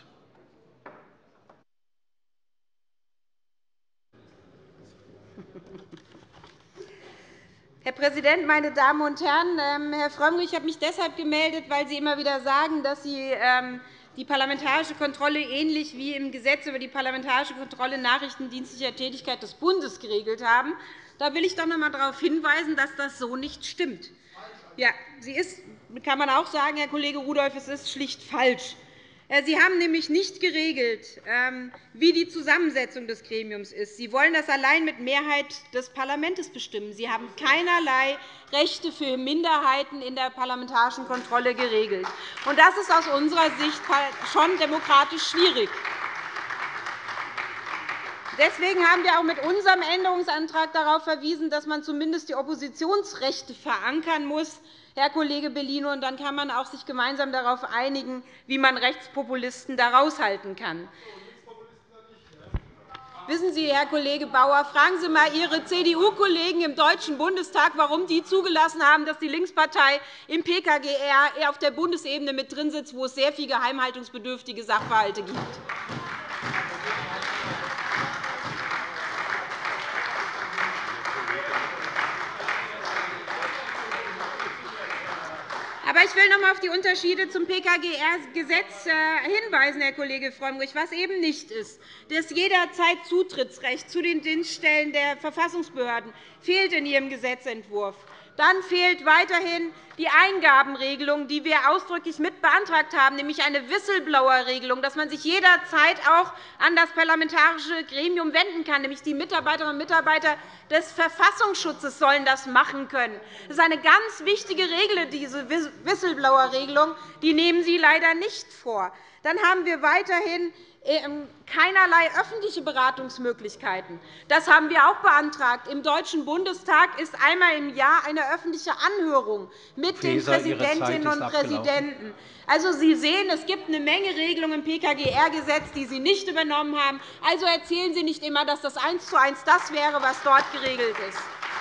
Herr Präsident, meine Damen und Herren! Herr Frömmrich, ich habe mich deshalb gemeldet, weil Sie immer wieder sagen, dass Sie die parlamentarische Kontrolle ähnlich wie im Gesetz über die parlamentarische Kontrolle nachrichtendienstlicher Tätigkeit des Bundes geregelt haben. Da will ich doch noch einmal darauf hinweisen, dass das so nicht stimmt. Ja, sie ist, kann man auch sagen, Herr Kollege Rudolph, es ist schlicht falsch. Sie haben nämlich nicht geregelt, wie die Zusammensetzung des Gremiums ist. Sie wollen das allein mit Mehrheit des Parlaments bestimmen. Sie haben keinerlei Rechte für Minderheiten in der parlamentarischen Kontrolle geregelt. Das ist aus unserer Sicht schon demokratisch schwierig. Deswegen haben wir auch mit unserem Änderungsantrag darauf verwiesen, dass man zumindest die Oppositionsrechte verankern muss, Herr Kollege Bellino. Und dann kann man auch sich gemeinsam darauf einigen, wie man Rechtspopulisten da raushalten kann. Wissen Sie, Herr Kollege Bauer, fragen Sie einmal Ihre CDU-Kollegen im Deutschen Bundestag, warum die zugelassen haben, dass die Linkspartei im PKGR auf der Bundesebene mit drin sitzt, wo es sehr viele geheimhaltungsbedürftige Sachverhalte gibt. Aber ich will noch einmal auf die Unterschiede zum PKGR-Gesetz hinweisen, Herr Kollege Frömmrich, was eben nicht ist. Das jederzeit Zutrittsrecht zu den Dienststellen der Verfassungsbehörden fehlt in Ihrem Gesetzentwurf. Dann fehlt weiterhin die Eingabenregelung, die wir ausdrücklich mit beantragt haben, nämlich eine Whistleblower-Regelung, dass man sich jederzeit auch an das parlamentarische Gremium wenden kann. Nämlich die Mitarbeiterinnen und Mitarbeiter des Verfassungsschutzes sollen das machen können. Das ist eine ganz wichtige Regel, diese Whistleblower-Regelung. Die nehmen Sie leider nicht vor. Dann haben wir weiterhin keinerlei öffentliche Beratungsmöglichkeiten. Das haben wir auch beantragt. Im Deutschen Bundestag ist einmal im Jahr eine öffentliche Anhörung mit den Präsidentinnen und Präsidenten. Also, Sie sehen, es gibt eine Menge Regelungen im PKGR-Gesetz, die Sie nicht übernommen haben. Also erzählen Sie nicht immer, dass das 1:1 das wäre, was dort geregelt ist.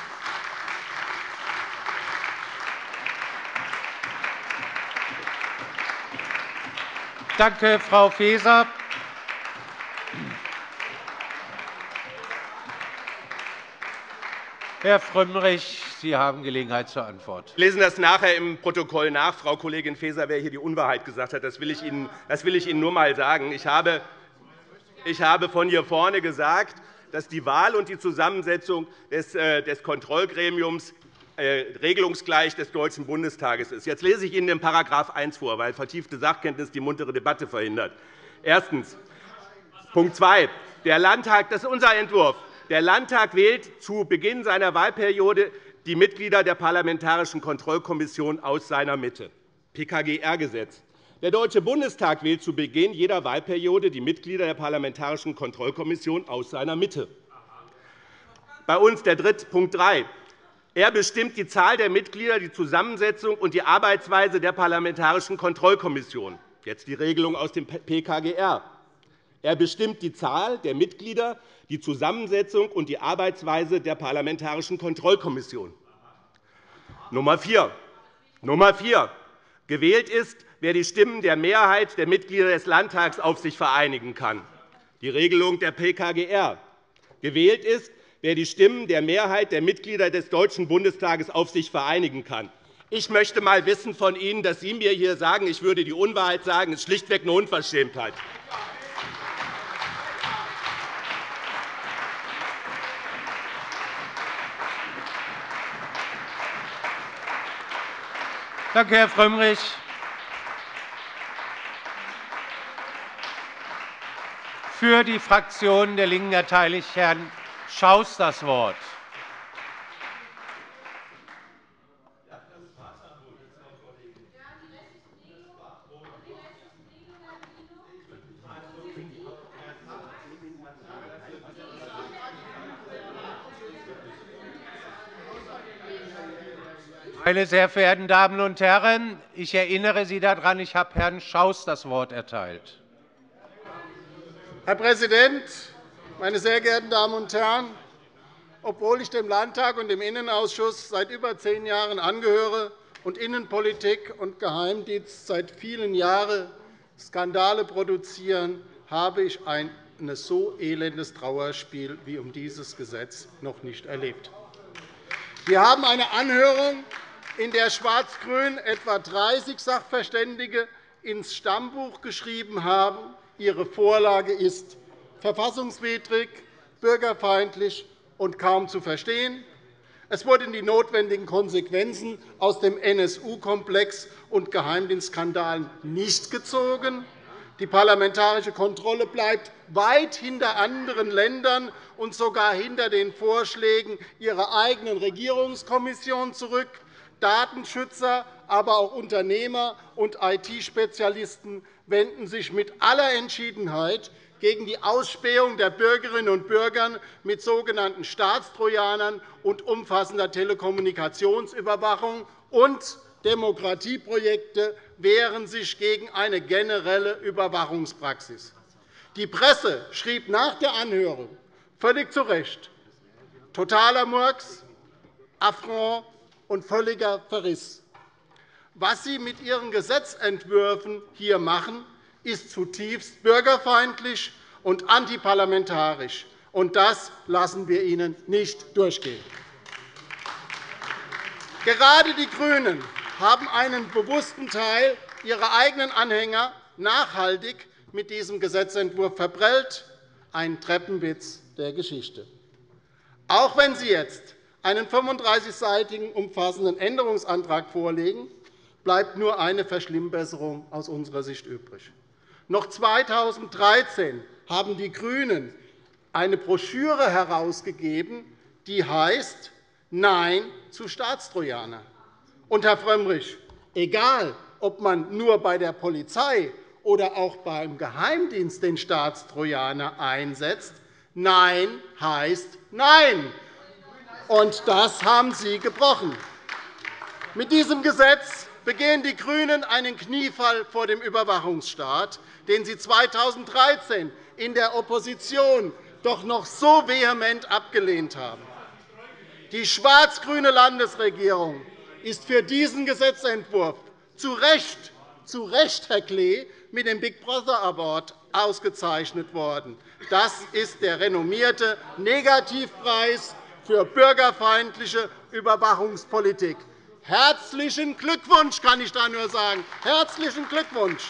Danke, Frau Faeser. Herr Frömmrich, Sie haben Gelegenheit zur Antwort. Wir lesen das nachher im Protokoll nach, Frau Kollegin Faeser, wer hier die Unwahrheit gesagt hat. Das will ich Ihnen nur einmal sagen. Ich habe von hier vorne gesagt, dass die Wahl und die Zusammensetzung des Kontrollgremiums regelungsgleich des Deutschen Bundestages ist. Jetzt lese ich Ihnen den § 1 vor, weil vertiefte Sachkenntnis die muntere Debatte verhindert. Erstens. Punkt 2. Der Landtag, das ist unser Entwurf. Der Landtag wählt zu Beginn seiner Wahlperiode die Mitglieder der Parlamentarischen Kontrollkommission aus seiner Mitte. PKGR-Gesetz. Der Deutsche Bundestag wählt zu Beginn jeder Wahlperiode die Mitglieder der Parlamentarischen Kontrollkommission aus seiner Mitte. Bei uns der Punkt 3. Er bestimmt die Zahl der Mitglieder, die Zusammensetzung und die Arbeitsweise der Parlamentarischen Kontrollkommission. Jetzt die Regelung aus dem PKGR. Er bestimmt die Zahl der Mitglieder, die Zusammensetzung und die Arbeitsweise der Parlamentarischen Kontrollkommission. Nummer 4. Gewählt ist, wer die Stimmen der Mehrheit der Mitglieder des Landtags auf sich vereinigen kann. Die Regelung der PKGR. Gewählt ist, wer die Stimmen der Mehrheit der Mitglieder des Deutschen Bundestages auf sich vereinigen kann. Ich möchte einmal wissen von Ihnen, dass Sie mir hier sagen, ich würde die Unwahrheit sagen, das ist schlichtweg eine Unverschämtheit. Danke, Herr Frömmrich. Für die Fraktion der LINKEN erteile ich Herrn Schaus das Wort. Meine sehr verehrten Damen und Herren, ich erinnere Sie daran, ich habe Herrn Schaus das Wort erteilt. Herr Präsident, meine sehr geehrten Damen und Herren! Obwohl ich dem Landtag und dem Innenausschuss seit über 10 Jahren angehöre und Innenpolitik und Geheimdienst seit vielen Jahren Skandale produzieren, habe ich ein so elendes Trauerspiel wie um dieses Gesetz noch nicht erlebt. Wir haben eine Anhörung, in der Schwarz-Grün etwa 30 Sachverständige ins Stammbuch geschrieben haben, ihre Vorlage ist verfassungswidrig, bürgerfeindlich und kaum zu verstehen. Es wurden die notwendigen Konsequenzen aus dem NSU-Komplex und Geheimdienstskandalen nicht gezogen. Die parlamentarische Kontrolle bleibt weit hinter anderen Ländern und sogar hinter den Vorschlägen ihrer eigenen Regierungskommission zurück. Datenschützer, aber auch Unternehmer und IT-Spezialisten wenden sich mit aller Entschiedenheit gegen die Ausspähung der Bürgerinnen und Bürger mit sogenannten Staatstrojanern und umfassender Telekommunikationsüberwachung, und Demokratieprojekte wehren sich gegen eine generelle Überwachungspraxis. Die Presse schrieb nach der Anhörung völlig zu Recht: totaler Murks, Affront und völliger Verriss. Was Sie mit Ihren Gesetzentwürfen hier machen, ist zutiefst bürgerfeindlich und antiparlamentarisch. Und das lassen wir Ihnen nicht durchgehen. Gerade die GRÜNEN haben einen bewussten Teil ihrer eigenen Anhänger nachhaltig mit diesem Gesetzentwurf verprellt, ein Treppenwitz der Geschichte. Auch wenn Sie jetzt einen 35-seitigen umfassenden Änderungsantrag vorlegen, bleibt nur eine Verschlimmbesserung aus unserer Sicht übrig. Noch 2013 haben die GRÜNEN eine Broschüre herausgegeben, die heißt Nein zu Staatstrojaner. Und, Herr Frömmrich, egal, ob man nur bei der Polizei oder auch beim Geheimdienst den Staatstrojaner einsetzt, Nein heißt Nein. Und das haben Sie gebrochen. Mit diesem Gesetz begehen die GRÜNEN einen Kniefall vor dem Überwachungsstaat, den Sie 2013 in der Opposition doch noch so vehement abgelehnt haben. Die schwarz-grüne Landesregierung ist für diesen Gesetzentwurf zu Recht, Herr Klee, mit dem Big Brother Award ausgezeichnet worden. Das ist der renommierte Negativpreis für bürgerfeindliche Überwachungspolitik. Herzlichen Glückwunsch, kann ich da nur sagen. Herzlichen Glückwunsch.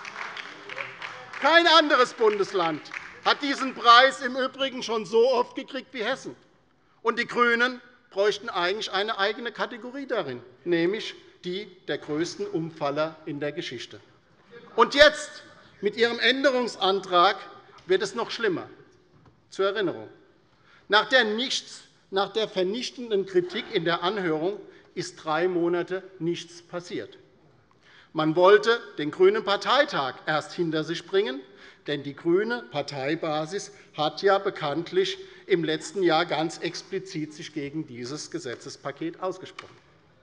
Kein anderes Bundesland hat diesen Preis im Übrigen schon so oft gekriegt wie Hessen. Und die GRÜNEN bräuchten eigentlich eine eigene Kategorie darin, nämlich die der größten Umfaller in der Geschichte. Und jetzt, mit Ihrem Änderungsantrag, wird es noch schlimmer. Zur Erinnerung. Nach der vernichtenden Kritik in der Anhörung ist 3 Monate nichts passiert. Man wollte den Grünen Parteitag erst hinter sich bringen, denn die grüne Parteibasis hat ja bekanntlich im letzten Jahr ganz explizit sich gegen dieses Gesetzespaket ausgesprochen.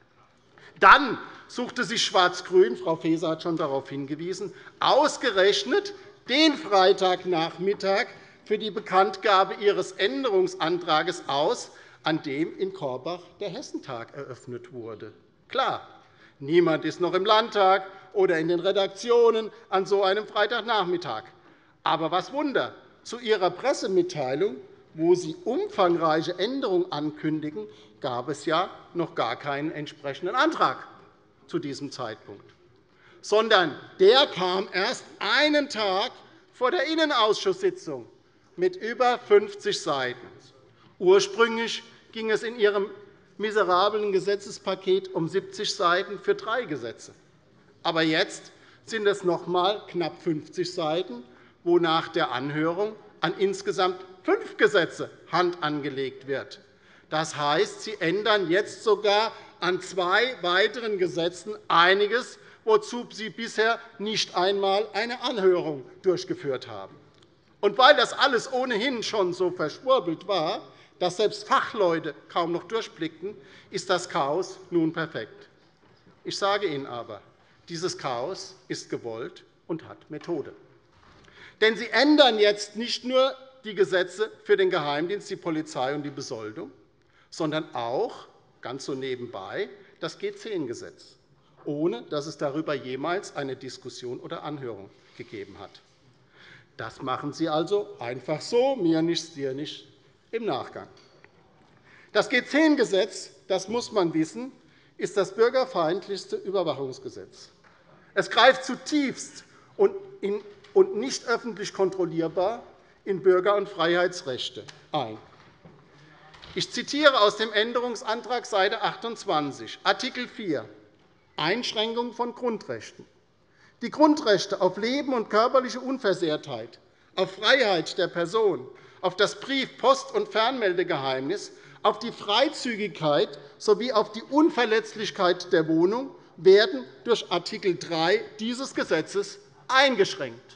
Dann suchte sich Schwarz-Grün, Frau Faeser hat schon darauf hingewiesen, ausgerechnet den Freitagnachmittag für die Bekanntgabe ihres Änderungsantrags aus, an dem in Korbach der Hessentag eröffnet wurde. Klar, niemand ist noch im Landtag oder in den Redaktionen an so einem Freitagnachmittag. Aber was Wunder, zu Ihrer Pressemitteilung, wo Sie umfangreiche Änderungen ankündigen, gab es ja noch gar keinen entsprechenden Antrag zu diesem Zeitpunkt, sondern der kam erst einen Tag vor der Innenausschusssitzung mit über 50 Seiten. Ursprünglich ging es in Ihrem miserablen Gesetzespaket um 70 Seiten für 3 Gesetze. Aber jetzt sind es noch einmal knapp 50 Seiten, wo nach der Anhörung an insgesamt 5 Gesetze Hand angelegt wird. Das heißt, Sie ändern jetzt sogar an 2 weiteren Gesetzen einiges, wozu Sie bisher nicht einmal eine Anhörung durchgeführt haben. Und weil das alles ohnehin schon so verschwurbelt war, dass selbst Fachleute kaum noch durchblickten, ist das Chaos nun perfekt. Ich sage Ihnen aber, dieses Chaos ist gewollt und hat Methode. Denn Sie ändern jetzt nicht nur die Gesetze für den Geheimdienst, die Polizei und die Besoldung, sondern auch, ganz so nebenbei, das G10-Gesetz, ohne dass es darüber jemals eine Diskussion oder Anhörung gegeben hat. Das machen Sie also einfach so, mir nichts, dir nichts, im Nachgang. Das G10-Gesetz, das muss man wissen, ist das bürgerfeindlichste Überwachungsgesetz. Es greift zutiefst und nicht öffentlich kontrollierbar in Bürger- und Freiheitsrechte ein. Ich zitiere aus dem Änderungsantrag Seite 28, Art. 4, Einschränkung von Grundrechten. Die Grundrechte auf Leben und körperliche Unversehrtheit, auf Freiheit der Person, auf das Brief-, Post- und Fernmeldegeheimnis, auf die Freizügigkeit sowie auf die Unverletzlichkeit der Wohnung werden durch Art. 3 dieses Gesetzes eingeschränkt.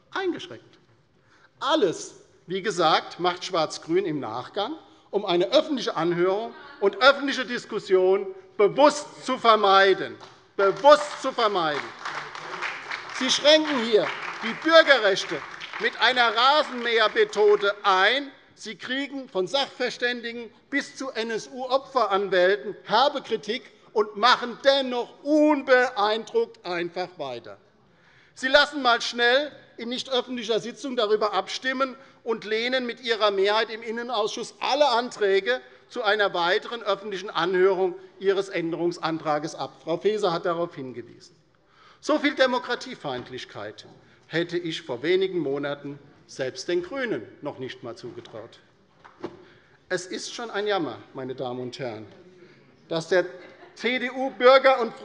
Alles, wie gesagt, macht Schwarz-Grün im Nachgang, um eine öffentliche Anhörung und öffentliche Diskussion bewusst zu vermeiden. Sie schränken hier die Bürgerrechte mit einer Rasenmähermethode ein. Sie kriegen von Sachverständigen bis zu NSU-Opferanwälten herbe Kritik und machen dennoch unbeeindruckt einfach weiter. Sie lassen einmal schnell in nicht öffentlicher Sitzung darüber abstimmen und lehnen mit Ihrer Mehrheit im Innenausschuss alle Anträge zu einer weiteren öffentlichen Anhörung Ihres Änderungsantrags ab. Frau Faeser hat darauf hingewiesen. So viel Demokratiefeindlichkeit hätte ich vor wenigen Monaten selbst den GRÜNEN noch nicht einmal zugetraut. Es ist schon ein Jammer, meine Damen und Herren, dass der CDU Bürger- und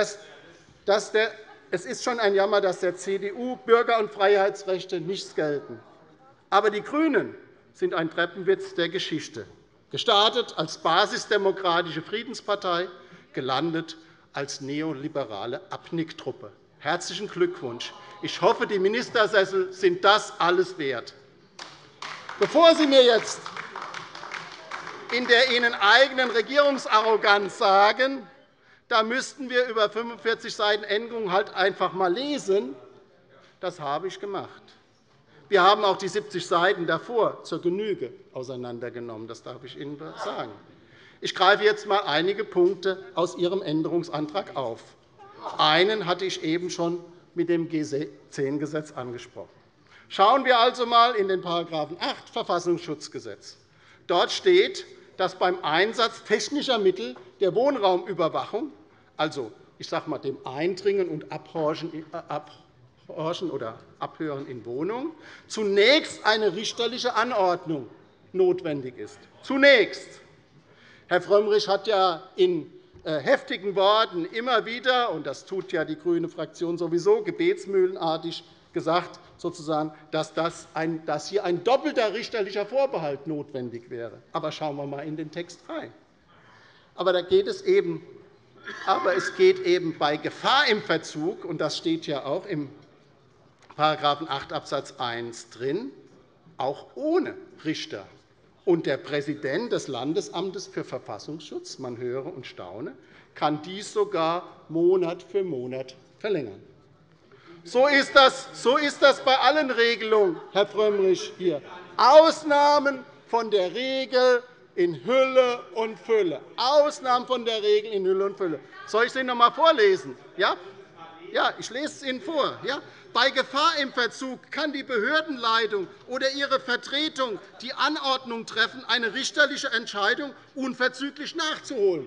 Freiheitsrechte nichts gelten. Aber die GRÜNEN sind ein Treppenwitz der Geschichte, gestartet als basisdemokratische Friedenspartei, gelandet als neoliberale Abnicktruppe. Herzlichen Glückwunsch! Ich hoffe, die Ministersessel sind das alles wert. Bevor Sie mir jetzt in der Ihnen eigenen Regierungsarroganz sagen, da müssten wir über 45 Seiten Änderungen halt einfach einmal lesen, das habe ich gemacht. Wir haben auch die 70 Seiten davor zur Genüge auseinandergenommen. Das darf ich Ihnen sagen. Ich greife jetzt einmal einige Punkte aus Ihrem Änderungsantrag auf. Einen hatte ich eben schon mit dem G10-Gesetz angesprochen. Schauen wir also einmal in den § 8 Verfassungsschutzgesetz. Dort steht, dass beim Einsatz technischer Mittel der Wohnraumüberwachung, also ich sage mal, dem Eindringen und Abhorchen oder Abhören in Wohnungen, zunächst eine richterliche Anordnung notwendig ist. Zunächst. Herr Frömmrich hat ja in heftigen Worten immer wieder, und das tut ja die grüne Fraktion sowieso, gebetsmühlenartig gesagt, sozusagen, dass hier ein doppelter richterlicher Vorbehalt notwendig wäre. Aber schauen wir einmal in den Text rein. Aber da geht es eben Aber es geht eben bei Gefahr im Verzug, und das steht ja auch im § 8 Abs. 1 drin, auch ohne Richter. Und der Präsident des Landesamtes für Verfassungsschutz, man höre und staune, kann dies sogar Monat für Monat verlängern. So ist das bei allen Regelungen, Herr Frömmrich, hier. Ausnahmen von der Regel in Hülle und Fülle. Ausnahmen von der Regel in Hülle und Fülle. Soll ich es Ihnen noch einmal vorlesen? Ja, ich lese es Ihnen vor. Ja? Bei Gefahr im Verzug kann die Behördenleitung oder ihre Vertretung die Anordnung treffen, eine richterliche Entscheidung unverzüglich nachzuholen.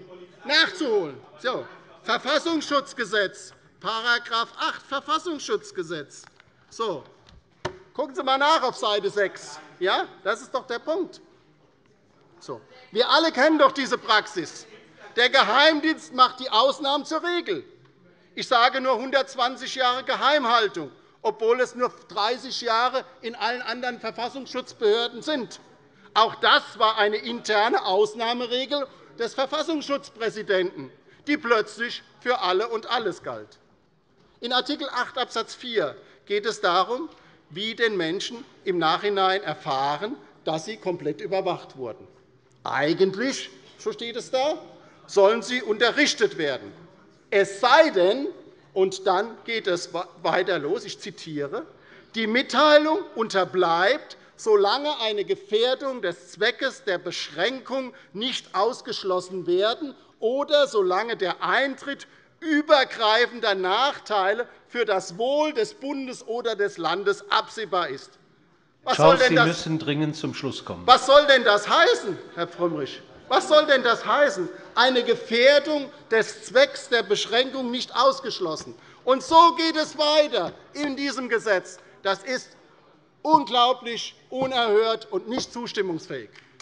So. Verfassungsschutzgesetz, § 8 Verfassungsschutzgesetz. So. Gucken Sie einmal nach auf Seite 6. Ja? Das ist doch der Punkt. So. Wir alle kennen doch diese Praxis. Der Geheimdienst macht die Ausnahmen zur Regel. Ich sage nur 120 Jahre Geheimhaltung, obwohl es nur 30 Jahre in allen anderen Verfassungsschutzbehörden sind. Auch das war eine interne Ausnahmeregel des Verfassungsschutzpräsidenten, die plötzlich für alle und alles galt. In Art. 8 Abs. 4 geht es darum, wie den Menschen im Nachhinein erfahren, dass sie komplett überwacht wurden. Eigentlich, so steht es da, sollen sie unterrichtet werden. Es sei denn, und dann geht es weiter los, ich zitiere, die Mitteilung unterbleibt, solange eine Gefährdung des Zweckes der Beschränkung nicht ausgeschlossen werden oder solange der Eintritt übergreifender Nachteile für das Wohl des Bundes oder des Landes absehbar ist. Sie müssen dringend zum Schluss kommen. Was soll denn das heißen, Herr Frömmrich? Was soll denn das heißen? Eine Gefährdung des Zwecks der Beschränkung nicht ausgeschlossen. Und so geht es weiter in diesem Gesetz. Das ist unglaublich, unerhört und nicht zustimmungsfähig.